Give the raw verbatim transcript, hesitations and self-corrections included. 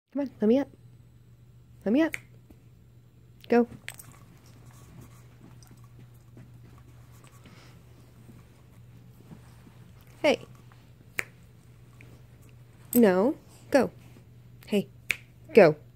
Come on, let me up. Let me up. Go. Hey. No. Go. Hey. Go.